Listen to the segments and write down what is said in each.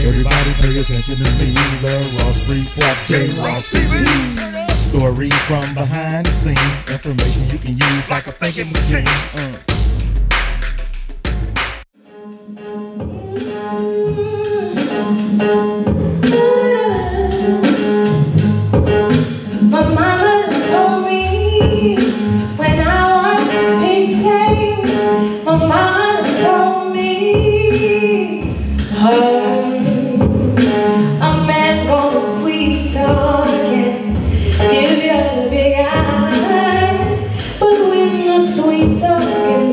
Everybody pay attention to me, the Ross Report, J. Ross TV. Stories from behind the scene, information you can use like a thinking machine. My mama told me when I was 18, my mama told me, a man's gonna sweet talk and give you a big eye, but when the sweet talk is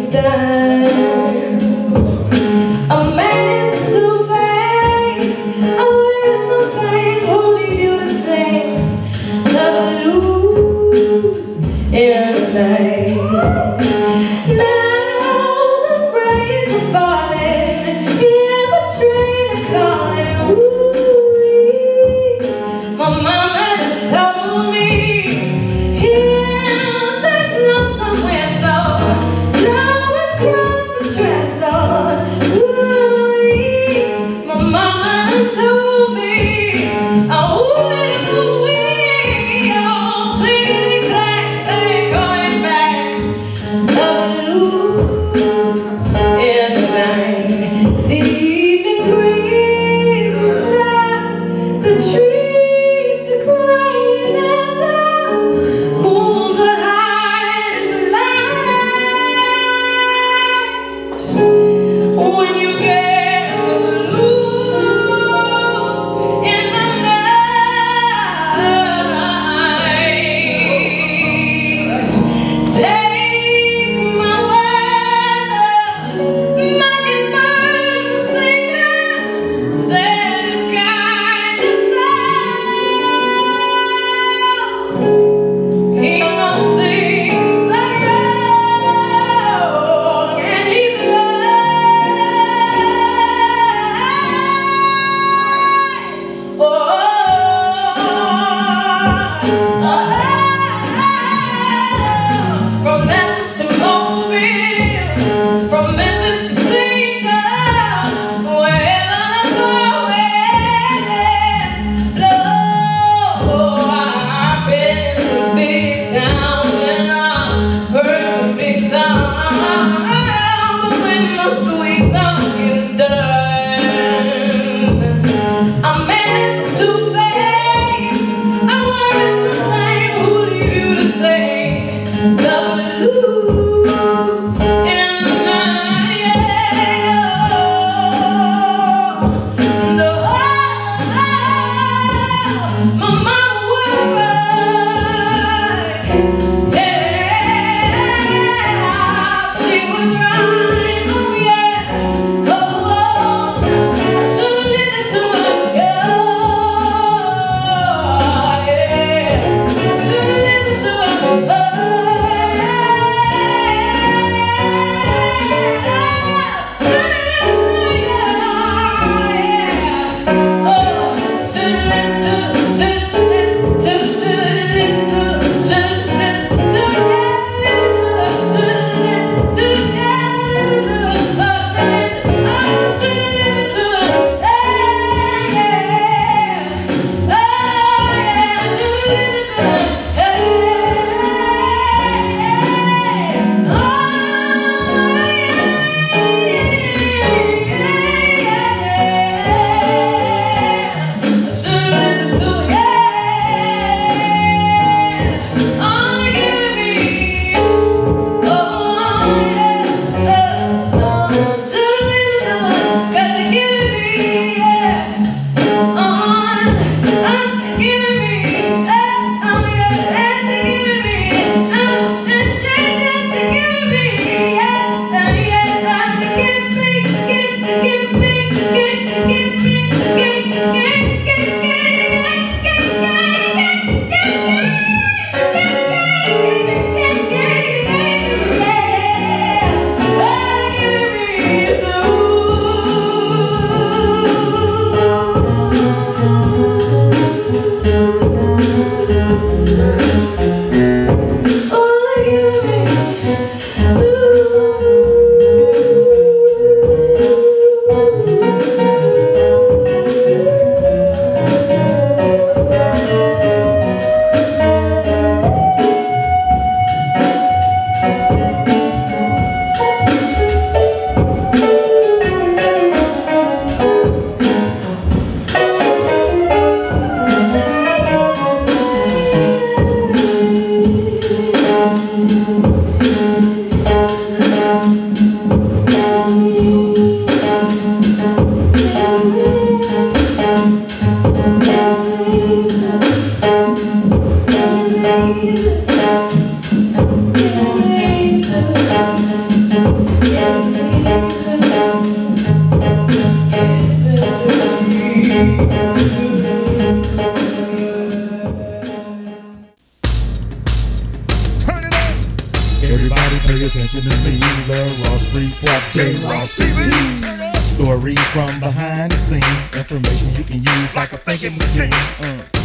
Turn it up. Everybody pay attention to me, the Ross Report, J-Ross TV. Stories from behind the scene, information you can use like a thinking machine.